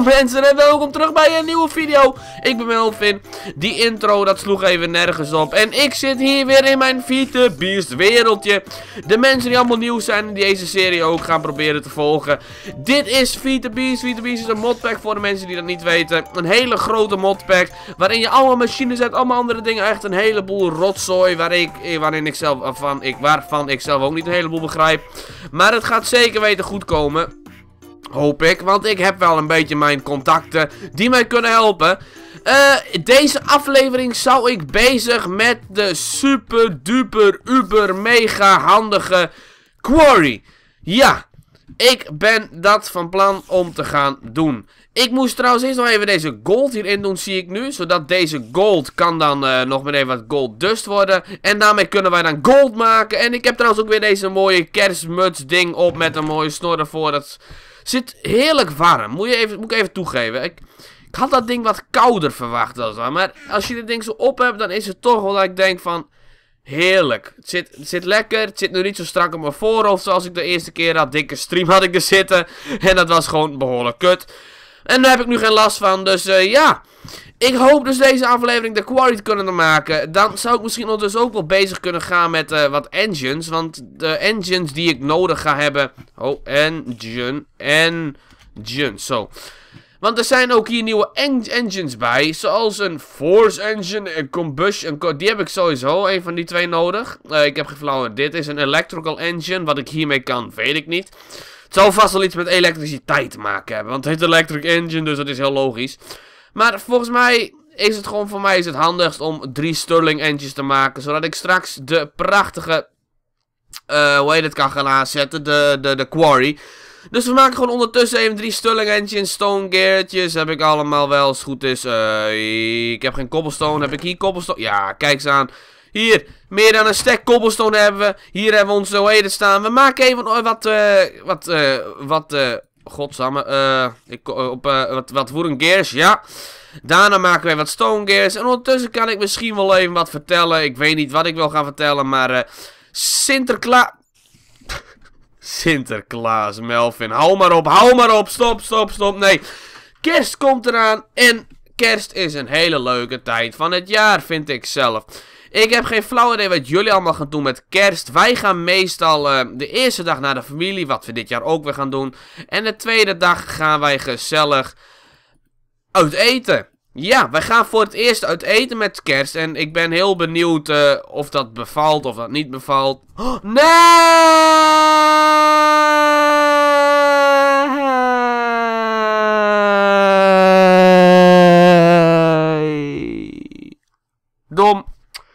mensen en welkom terug bij een nieuwe video. Ik ben Melvin. Die intro dat sloeg even nergens op. En ik zit hier weer in mijn VitaBeast wereldje. De mensen die allemaal nieuw zijn en die deze serie ook gaan proberen te volgen. Dit is VitaBeast. VitaBeast is een modpack voor de mensen die dat niet weten. Een hele grote modpack waarin je allemaal machines hebt, allemaal andere dingen. Echt een heleboel rotzooi waarvan ik zelf ook niet een heleboel begrijp. Maar het gaat zeker weten goed komen. Hoop ik, want ik heb wel een beetje mijn contacten die mij kunnen helpen. Deze aflevering zou ik bezig met de super duper uber mega handige Quarry. Ja, ik ben dat van plan om te gaan doen. Ik moest trouwens eerst nog even deze gold hierin doen, zie ik nu. Zodat deze gold kan dan nog meteen wat gold dust worden. En daarmee kunnen wij dan gold maken. En ik heb trouwens ook weer deze mooie kerstmuts ding op met een mooie snor ervoor. Dat zit heerlijk warm, moet ik even toegeven. Ik had dat ding wat kouder verwacht dan zo. Maar als je dit ding zo op hebt, dan is het toch wel dat ik denk van... Heerlijk. Het zit lekker. Het zit nu niet zo strak op mijn voorhoofd zoals ik de eerste keer had. Dikke stream had ik er zitten. En dat was gewoon behoorlijk kut. En daar heb ik nu geen last van. Dus ja. Ik hoop dus deze aflevering de Quarry te kunnen maken. Dan zou ik misschien ondertussen ook wel bezig kunnen gaan met wat engines. Want de engines die ik nodig ga hebben... Oh, engine. Zo. Want er zijn ook hier nieuwe engines bij. Zoals een Force Engine, een Combustion. Die heb ik sowieso, een van die twee nodig. Ik heb geen flauw. Dit is een Electrical Engine. Wat ik hiermee kan, weet ik niet. Het zal vast wel iets met elektriciteit te maken hebben. Want het heet Electric Engine, dus dat is heel logisch. Maar volgens mij is het gewoon voor mij is het handigst om 3 Stirling engines te maken. Zodat ik straks de prachtige, kan gaan aanzetten. De Quarry. Dus we maken gewoon ondertussen even 3 Stirling engines, stone geartjes, heb ik allemaal wel, als het goed is. Ik heb geen cobblestone, heb ik hier cobblestone? Ja, kijk eens aan. Hier, meer dan een stack cobblestone hebben we. Hier hebben we onze, staan. We maken even wat wooden gears, ja. Daarna maken we wat stone gears. En ondertussen kan ik misschien wel even wat vertellen. Ik weet niet wat ik wil gaan vertellen, maar Sinterklaas, Melvin, hou maar op, stop, nee. Kerst komt eraan en kerst is een hele leuke tijd van het jaar, vind ik zelf. Ik heb geen flauw idee wat jullie allemaal gaan doen met kerst. Wij gaan meestal de eerste dag naar de familie, wat we dit jaar ook weer gaan doen. En de tweede dag gaan wij gezellig uit eten. Ja, wij gaan voor het eerst uit eten met kerst. En ik ben heel benieuwd of dat bevalt of dat niet bevalt. Oh, nee! Dom.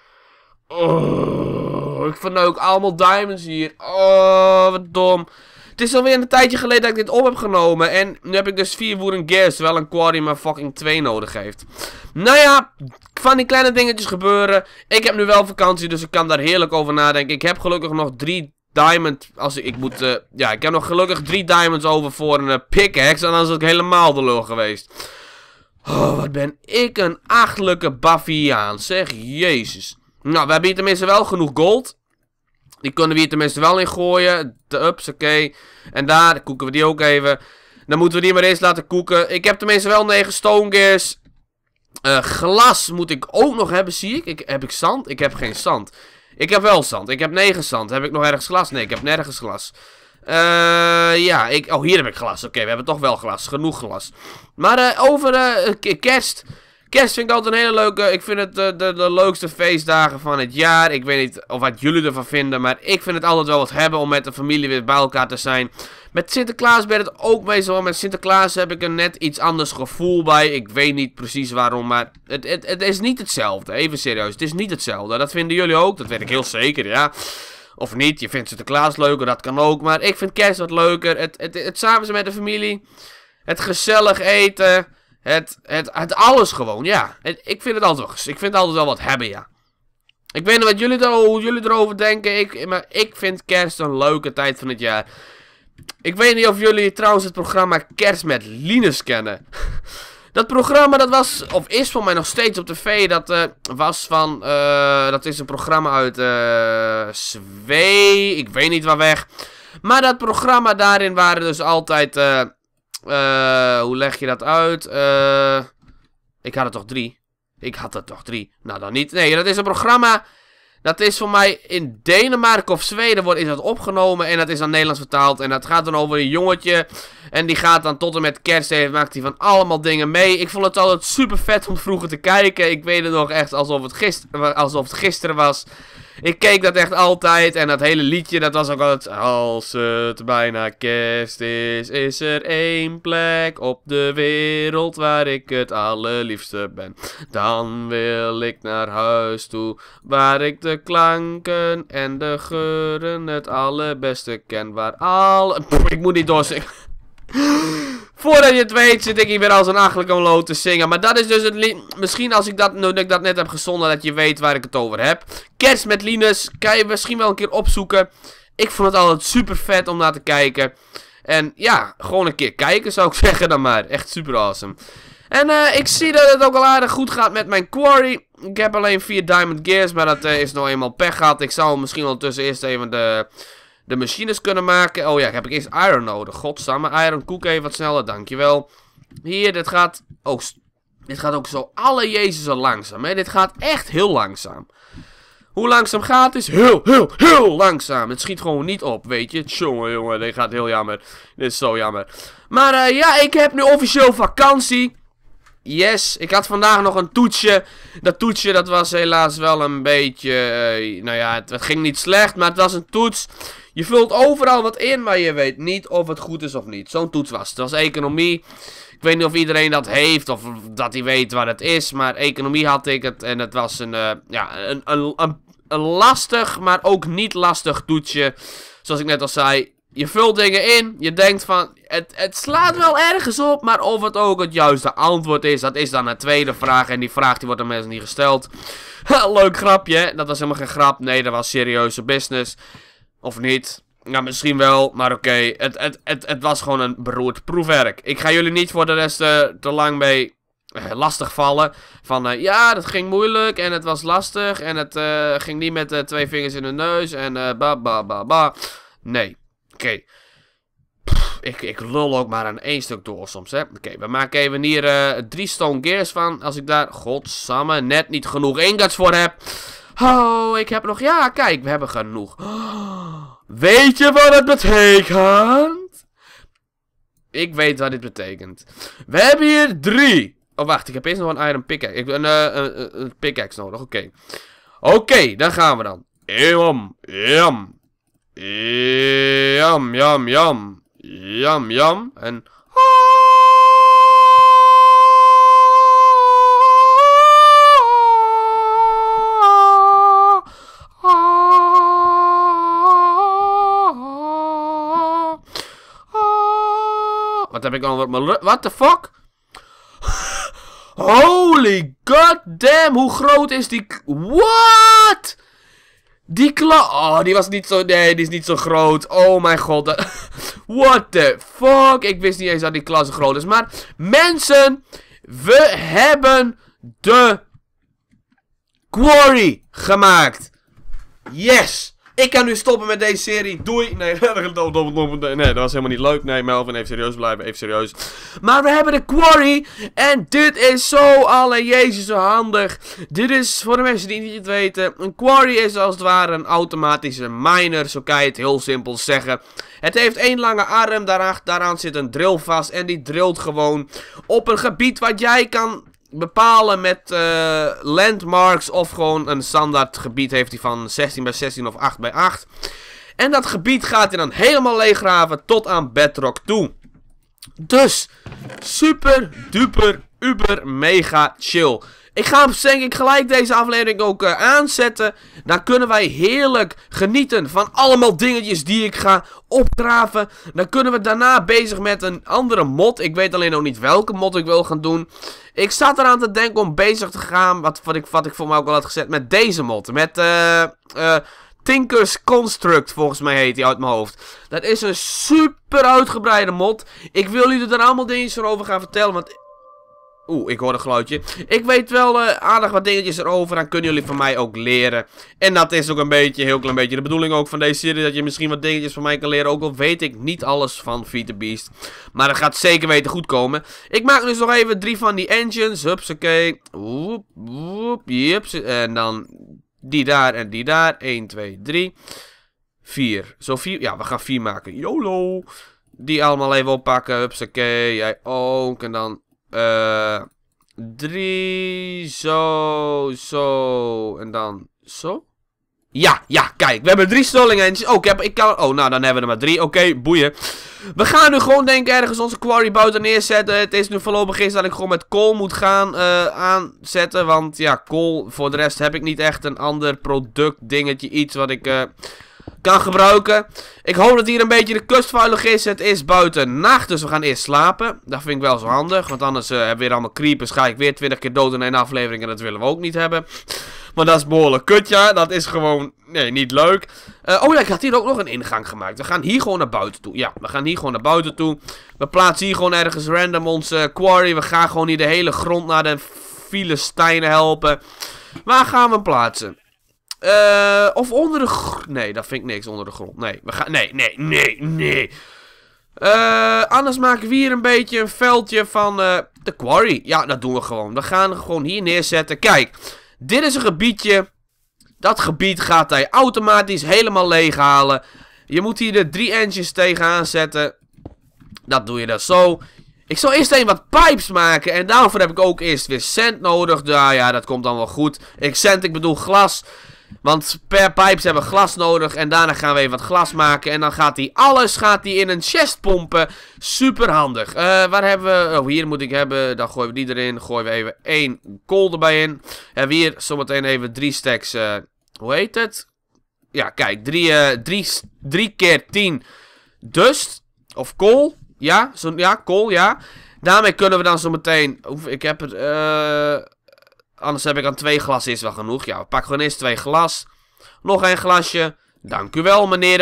Oh, ik vond ook allemaal diamonds hier. Oh, wat dom. Het is alweer een tijdje geleden dat ik dit op heb genomen. En nu heb ik dus 4 wooden gears. Terwijl een quarry maar fucking 2 nodig heeft. Nou ja, van die kleine dingetjes gebeuren. Ik heb nu wel vakantie, dus ik kan daar heerlijk over nadenken. Ik heb gelukkig nog 3 diamonds. Ik heb nog gelukkig 3 diamonds over voor een pickaxe. En dan was ik helemaal de lul geweest. Oh, wat ben ik een achtelijke Baffiaan. Zeg, jezus. Nou, we hebben hier tenminste wel genoeg gold. Die kunnen we hier tenminste wel in gooien. De ups, oké. En daar koeken we die ook even. Dan moeten we die maar eens laten koeken. Ik heb tenminste wel 9 stone gears. Glas moet ik ook nog hebben, zie ik. Heb ik zand? Ik heb geen zand. Ik heb wel zand. Ik heb 9 zand. Heb ik nog ergens glas? Nee, ik heb nergens glas. Oh, hier heb ik glas. Oké, we hebben toch wel glas. Genoeg glas. Maar over kerst. Kerst vind ik altijd een hele leuke. Ik vind het de leukste feestdagen van het jaar. Ik weet niet of wat jullie ervan vinden. Maar ik vind het altijd wel wat hebben om met de familie weer bij elkaar te zijn. Met Sinterklaas ben het ook meestal. Met Sinterklaas heb ik er net iets anders gevoel bij. Ik weet niet precies waarom. Maar het is niet hetzelfde. Even serieus. Het is niet hetzelfde. Dat vinden jullie ook. Dat weet ik heel zeker, ja. Of niet. Je vindt Sinterklaas leuker. Dat kan ook. Maar ik vind kerst wat leuker. Het samen zijn met de familie. Het gezellig eten. Het alles gewoon, ja. Ik vind het altijd wel wat hebben, ja. Ik weet niet hoe jullie erover denken. Maar ik vind kerst een leuke tijd van het jaar. Ik weet niet of jullie trouwens het programma Kerst met Linus kennen. Dat programma dat was, of is voor mij nog steeds op tv. Dat was van, dat is een programma uit Zwee. Ik weet niet waar weg. Maar dat programma daarin waren dus altijd Hoe leg je dat uit? Ik had er toch 3? Ik had er toch 3? Nou, dan niet. Nee, dat is een programma. Dat is voor mij in Denemarken of Zweden is dat opgenomen. En dat is dan Nederlands vertaald. En dat gaat dan over een jongetje. En die gaat dan tot en met kerst. Maakt hij van allemaal dingen mee. Ik vond het altijd super vet om vroeger te kijken. Ik weet het nog echt alsof het gisteren was. Ik keek dat echt altijd. En dat hele liedje, dat was ook altijd... Als het bijna kerst is er één plek op de wereld waar ik het allerliefste ben. Dan wil ik naar huis toe, waar ik de klanken en de geuren het allerbeste ken. Waar alle... ik moet niet doorzingen. Voordat je het weet zit ik hier weer als een achterlijke lood te zingen. Maar dat is dus het lied. Misschien als ik dat net heb gezonden dat je weet waar ik het over heb. Kerst met Linus. Kan je misschien wel een keer opzoeken. Ik vond het altijd super vet om naar te kijken. En ja, gewoon een keer kijken zou ik zeggen dan maar. Echt super awesome. En ik zie dat het ook al aardig goed gaat met mijn quarry. Ik heb alleen 4 Diamond Gears, maar dat is nou eenmaal pech gehad. Ik zou misschien ondertussen eerst even de machines kunnen maken. Oh ja, heb ik eerst iron nodig. Godsamme, iron koek even wat sneller, dankjewel. Hier, dit gaat ook zo alle jezus zo langzaam. Hè? Dit gaat echt heel langzaam. Hoe langzaam gaat het? Is heel langzaam. Het schiet gewoon niet op, weet je. Jongen, dit gaat heel jammer. Dit is zo jammer. Maar ja, ik heb nu officieel vakantie. Yes, ik had vandaag nog een toetsje. Dat toetsje, dat was helaas wel een beetje... nou ja, het ging niet slecht, maar het was een toets. Je vult overal wat in, maar je weet niet of het goed is of niet. Zo'n toets was het. Het was economie. Ik weet niet of iedereen dat heeft, of dat hij weet wat het is. Maar economie had ik het. En het was een lastig, maar ook niet lastig toetsje. Zoals ik net al zei. Je vult dingen in, je denkt van, het slaat wel ergens op, maar of het ook het juiste antwoord is, dat is dan een tweede vraag. En die vraag die wordt aan mensen niet gesteld. Leuk grapje, hè? Dat was helemaal geen grap. Nee, dat was serieuze business. Of niet? Ja, misschien wel, maar oké. Het was gewoon een beroerd proefwerk. Ik ga jullie niet voor de rest te lang mee lastig vallen. Van, ja, dat ging moeilijk en het was lastig en het ging niet met 2 vingers in de neus en ba. Nee. Oké. Ik lul ook maar aan 1 stuk door soms, hè. Oké, we maken even hier 3 stone gears van. Als ik daar, godsamme, net niet genoeg ingots voor heb. Oh, ik heb nog, ja, kijk, we hebben genoeg. Weet je wat het betekent? Ik weet wat dit betekent. We hebben hier 3. Oh, wacht, ik heb eerst nog een iron pickaxe. Ik heb een pickaxe nodig, oké. Oké, daar gaan we dan. Yum. En... Wat heb ik dan? What the fuck? Holy goddamn, hoe groot is die... What? Die oh, die was niet zo... Nee, die is niet zo groot. Oh mijn god. What the fuck? Ik wist niet eens dat die klas zo groot is. Maar mensen, we hebben de quarry gemaakt. Yes. Ik kan nu stoppen met deze serie. Doei. Nee, dat was helemaal niet leuk. Nee, Melvin, even serieus blijven. Even serieus. Maar we hebben de quarry. En dit is zo, alle jezus, zo handig. Dit is, voor de mensen die het niet weten. Een quarry is als het ware een automatische miner. Zo kan je het heel simpel zeggen. Het heeft 1 lange arm. Daaraan zit een drill vast. En die drilt gewoon op een gebied wat jij kan... bepalen met landmarks of gewoon een standaard gebied heeft hij van 16 bij 16 of 8 bij 8. En dat gebied gaat hij dan helemaal leeggraven tot aan bedrock toe. Dus super duper uber mega chill. Ik ga denk ik gelijk deze aflevering ook aanzetten. Dan kunnen wij heerlijk genieten van allemaal dingetjes die ik ga opgraven. Dan kunnen we daarna bezig met een andere mod. Ik weet alleen nog niet welke mod ik wil gaan doen. Ik zat eraan te denken om bezig te gaan, wat ik voor mij ook al had gezet, met deze mod. Met Tinker's Construct, volgens mij heet die uit mijn hoofd. Dat is een super uitgebreide mod. Ik wil jullie er allemaal dingetjes over gaan vertellen, want... Oeh, ik hoor een geluidje. Ik weet wel aardig wat dingetjes erover. Dan kunnen jullie van mij ook leren. En dat is ook een beetje, heel klein beetje de bedoeling ook van deze serie. Dat je misschien wat dingetjes van mij kan leren. Ook al weet ik niet alles van VTBeast. Maar dat gaat zeker weten goed komen. Ik maak dus nog even 3 van die engines. Hupsakee. Woep, woep, jips. En dan die daar en die daar. 1, 2, 3. 4. Zo 4. Ja, we gaan 4 maken. YOLO. Die allemaal even oppakken. Hupsakee. Jij ook. En dan 3. Zo. En dan zo. Ja, kijk. We hebben 3 Sterling engines. Oh, nou, dan hebben we er maar 3. Oké, boeien. We gaan nu gewoon, denk ik, ergens onze quarry buiten neerzetten. Het is nu voorlopig is dat ik gewoon met kool moet gaan aanzetten. Want ja, kool, voor de rest heb ik niet echt een ander product, dingetje, iets wat ik kan gebruiken. Ik hoop dat hier een beetje de kust veilig is. Het is buiten nacht, dus we gaan eerst slapen. Dat vind ik wel zo handig, want anders hebben we weer allemaal creepers. Ga ik weer 20 keer dood in 1 aflevering en dat willen we ook niet hebben. Maar dat is behoorlijk kut, ja. Dat is gewoon, nee, niet leuk. Oh ja, ik had hier ook nog een ingang gemaakt. We gaan hier gewoon naar buiten toe. Ja, we gaan hier gewoon naar buiten toe. We plaatsen hier gewoon ergens random onze quarry. We gaan gewoon hier de hele grond naar de Filistijnen helpen. Waar gaan we hem plaatsen? Of onder de grond. Nee, dat vind ik niks onder de grond. Nee, we gaan. Nee. Anders maken we hier een beetje een veldje van de quarry. Ja, dat doen we gewoon. We gaan gewoon hier neerzetten. Kijk, dit is een gebiedje. Dat gebied gaat hij automatisch helemaal leeghalen. Je moet hier de 3 engines tegenaan zetten. Dat doe je dan zo. Ik zal eerst even wat pipes maken. En daarvoor heb ik ook eerst weer sand nodig. Nou ja, dat komt dan wel goed. Ik bedoel glas. Want per pipes hebben we glas nodig. En daarna gaan we even wat glas maken. En dan gaat hij alles in een chest pompen. Super handig. Waar hebben we... Oh, hier moet ik hebben. Dan gooien we die erin. Gooien we even 1 kool erbij in. En hier zometeen even 3 stacks... hoe heet het? Ja, kijk. 3 keer 10 dust. Of kool. Ja, kool, ja. Daarmee kunnen we dan zometeen... Ik heb het... Anders heb ik aan 2 glas is wel genoeg. Ja, we pakken gewoon eerst 2 glas. Nog 1 glasje. Dank u wel, meneer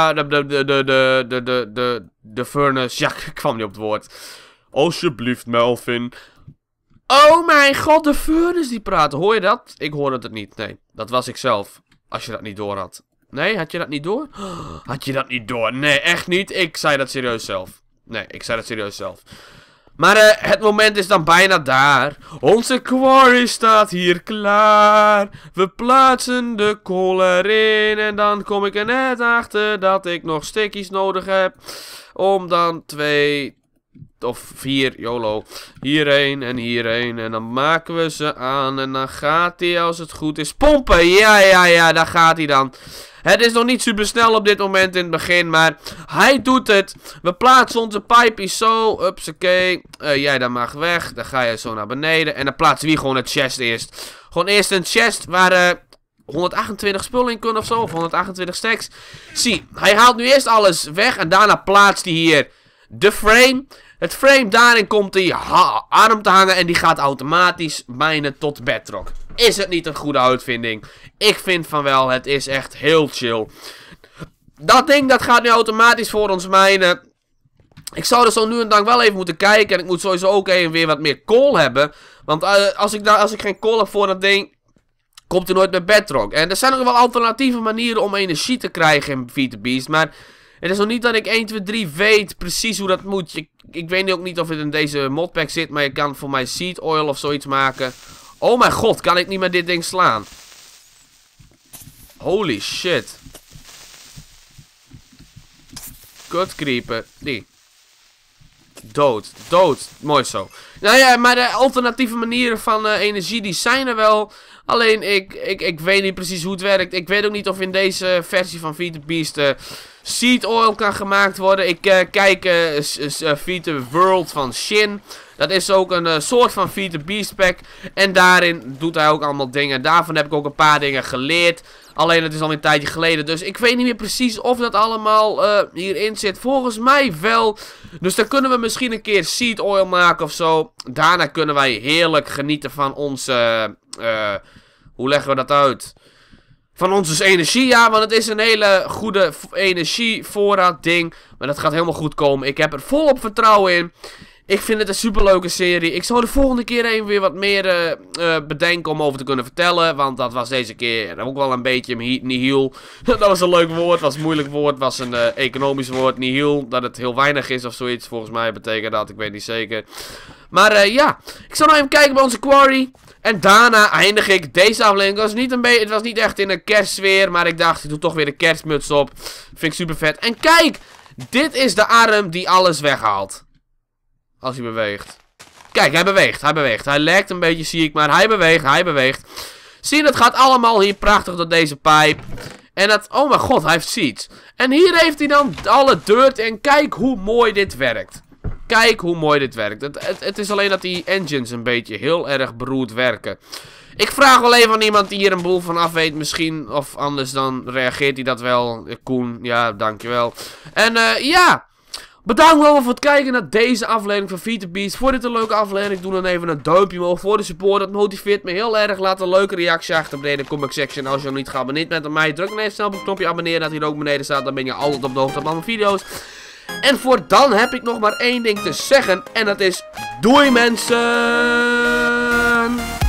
de furnace. Ja, ik kwam niet op het woord. Alsjeblieft, Melvin. Oh mijn god, de furnace die praten. Hoor je dat? Ik hoorde het niet. Nee, dat was ik zelf. Als je dat niet door had. Nee, had je dat niet door? Had je dat niet door? Nee, echt niet. Ik zei dat serieus zelf. Nee, ik zei dat serieus zelf. Maar het moment is dan bijna daar. Onze quarry staat hier klaar. We plaatsen de kool erin. En dan kom ik er net achter dat ik nog stickies nodig heb. Om dan 2 of 4, YOLO. Hierheen en hierheen. En dan maken we ze aan. En dan gaat hij, als het goed is, pompen. Ja, daar gaat hij dan. Het is nog niet super snel op dit moment in het begin, maar hij doet het. We plaatsen onze pipejes zo. Upsakee. Jij dan mag weg. Dan ga je zo naar beneden. En dan plaatsen we hier gewoon het chest eerst. Gewoon eerst een chest waar 128 spullen in kunnen of zo. Of 128 stacks. Zie, hij haalt nu eerst alles weg. En daarna plaatst hij hier de frame. Het frame, daarin komt die arm te hangen. En die gaat automatisch minen tot bedrock. Is het niet een goede uitvinding? Ik vind van wel, het is echt heel chill. Dat ding, dat gaat nu automatisch voor ons mijnen. Ik zou er zo nu en dan wel even moeten kijken. En ik moet sowieso ook even weer wat meer kool hebben. Want als ik geen kool heb voor dat ding, komt er nooit meer bedrock. En er zijn ook wel alternatieve manieren om energie te krijgen in VTBeast. Maar het is nog niet dat ik 1, 2, 3 weet precies hoe dat moet. Ik weet ook niet of het in deze modpack zit. Maar je kan voor mij seed oil of zoiets maken. Oh mijn god, kan ik niet met dit ding slaan? Holy shit. Kut creeper. Die. Dood. Mooi zo. Nou ja, maar de alternatieve manieren van energie, die zijn er wel. Alleen, ik weet niet precies hoe het werkt. Ik weet ook niet of in deze versie van VTBeast seed oil kan gemaakt worden. Ik kijk VT World van Shin. Dat is ook een soort van VTBeast pack. En daarin doet hij ook allemaal dingen. Daarvan heb ik ook een paar dingen geleerd. Alleen het is al een tijdje geleden. Dus ik weet niet meer precies of dat allemaal hierin zit. Volgens mij wel. Dus dan kunnen we misschien een keer seed oil maken of zo. Daarna kunnen wij heerlijk genieten van onze... hoe leggen we dat uit? Van onze energie, ja, want het is een hele goede energievoorraad ding. Maar dat gaat helemaal goed komen. Ik heb er volop vertrouwen in. Ik vind het een superleuke serie. Ik zal de volgende keer even weer wat meer bedenken om over te kunnen vertellen. Want dat was deze keer ook wel een beetje nihil. Dat was een leuk woord, was een moeilijk woord, was een economisch woord. Nihil, dat het heel weinig is of zoiets. Volgens mij betekent dat, ik weet niet zeker. Maar ja, ik zal nog even kijken bij onze quarry. En daarna eindig ik deze aflevering. Het was niet echt in een kerstsfeer, maar ik dacht, ik doe toch weer de kerstmuts op. Vind ik super vet. En kijk, dit is de arm die alles weghaalt. Als hij beweegt. Kijk, hij beweegt. Hij lekt een beetje, zie ik, maar hij beweegt. Zie je, dat gaat allemaal hier prachtig door deze pijp. En dat, oh mijn god, hij heeft seeds. En hier heeft hij dan alle dirt en kijk hoe mooi dit werkt. Kijk hoe mooi dit werkt. Het is alleen dat die engines een beetje heel erg beroerd werken. Ik vraag wel even aan iemand die hier een boel van af weet misschien. Of anders dan reageert hij dat wel. Koen, ja, dankjewel. En ja, bedankt wel voor het kijken naar deze aflevering van Feed the Beast. Vond dit een leuke aflevering? Doe dan even een duimpje omhoog voor de support. Dat motiveert me heel erg. Laat een leuke reactie achter beneden in de comment section. Als je nog niet geabonneerd bent aan mij, druk dan even snel op het knopje abonneren. Dat hier ook beneden staat. Dan ben je altijd op de hoogte van al mijn video's. En voor dan heb ik nog maar één ding te zeggen. En dat is doei mensen!